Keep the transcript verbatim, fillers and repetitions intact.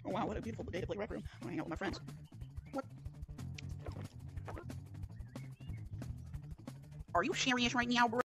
Oh wow, what a beautiful day to play Rec Room. I'm gonna hang out with my friends. What? Are you serious right now, bro?